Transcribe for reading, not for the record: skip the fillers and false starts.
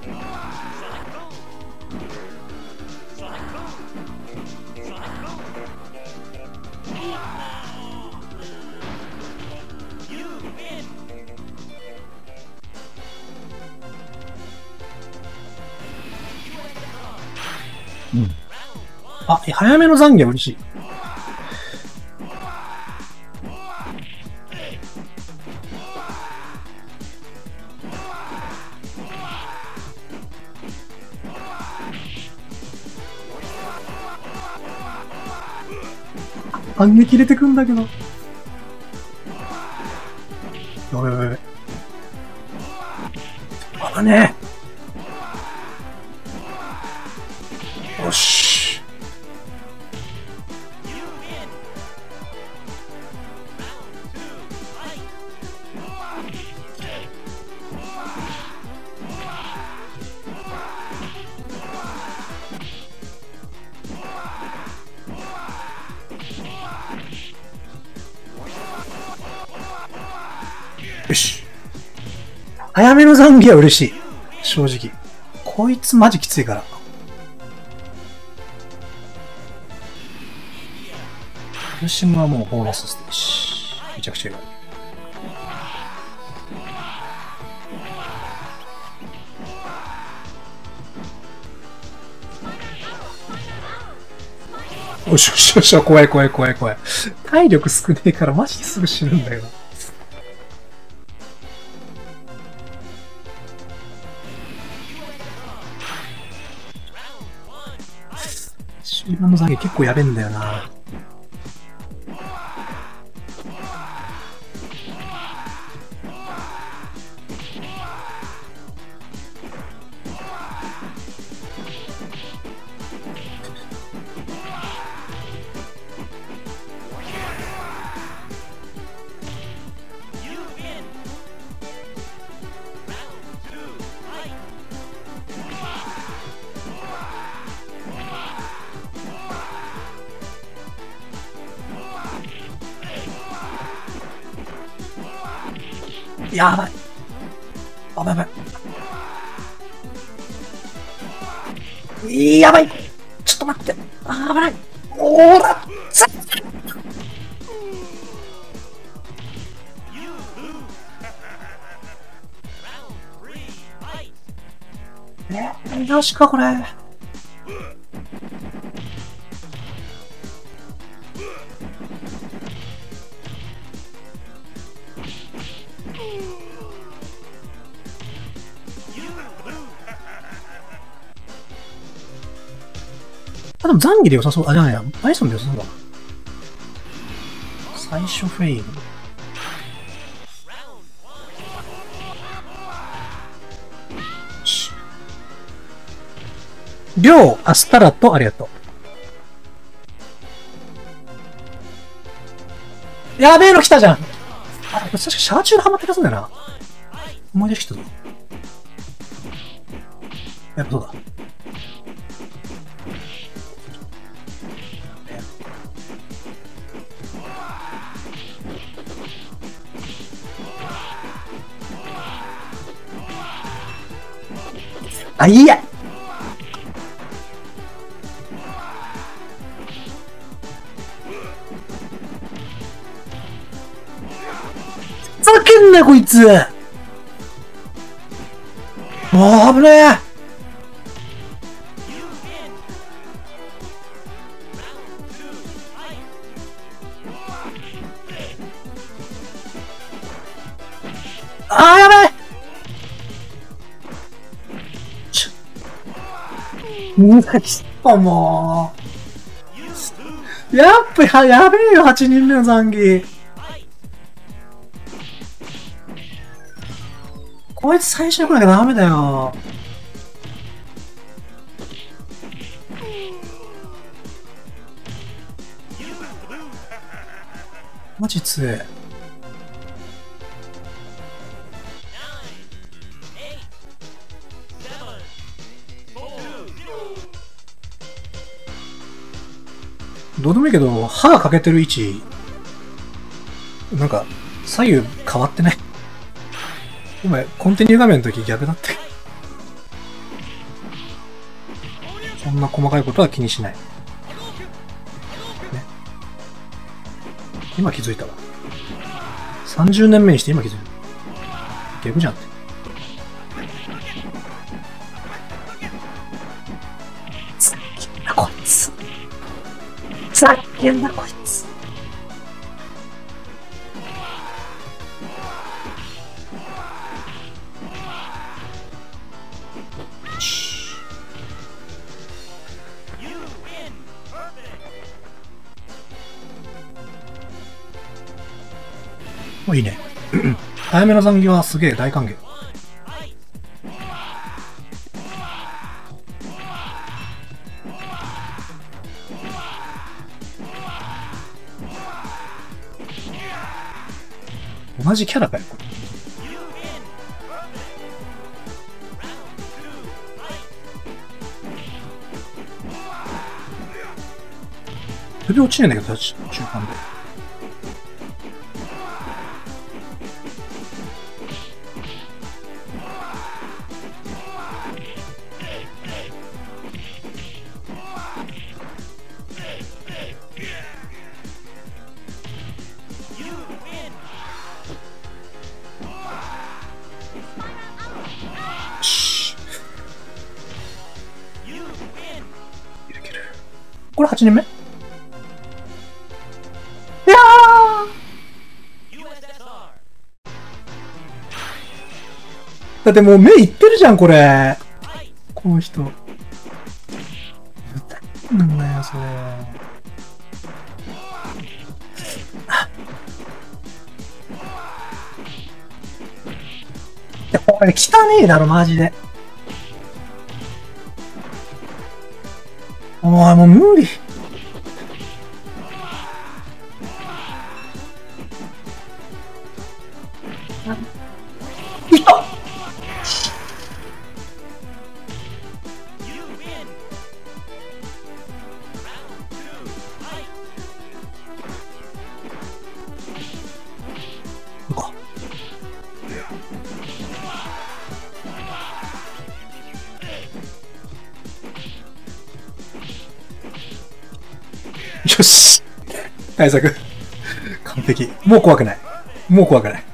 うん。あ、早めの残業嬉しい。反撃入れてくんだけど。やべやべやべ。あねえ。よし。よし。早めの残機は嬉しい。正直。こいつマジきついから。ルシムはもうボーナスステージ。めちゃくちゃいい。おしょしょしょ、怖い怖い怖い怖い。体力少ねえからマジですぐ死ぬんだよ。終盤の残機結構やべえんだよな。やばい。あばいやばい。やばい。ちょっと待って。あ、危ない。おーら。よしか、これ。あ、でもザンギで良さそう。あ、じゃないや。バイソンで良さそうだな。最初フェイル。りょう、アスタラとありがとう。やべえの来たじゃん。あ、確かシャーチュールハマってたんだよな。思い出したぞ。やっぱそうだ。あ、いいや。ふざけんなこいつ。もう危ねえ。あーやべえ。もう。やっぱやべえよ、8人目の残機。こいつ最初に来なきゃダメだよ。マジ強え。どうでもいいけど、歯が欠けてる位置、なんか、左右変わってない？お前、コンティニュー画面の時逆だって。 そんな細かいことは気にしない。ね。今気づいたわ。30年目にして今気づいた。逆じゃんって。ざっけんなこいつ。ざっけんなこいつ。いいね。早めの残業はすげえ大歓迎。同じキャラかよ、これ。首落ちねえんだけど、中間で。これ8人目？いやだってもう目いってるじゃん、これ。この人。なんだよ、それ。いや、これ汚ねえだろ、マジで。お前もう無理。いった。よし。対策。完璧。もう怖くない。もう怖くない。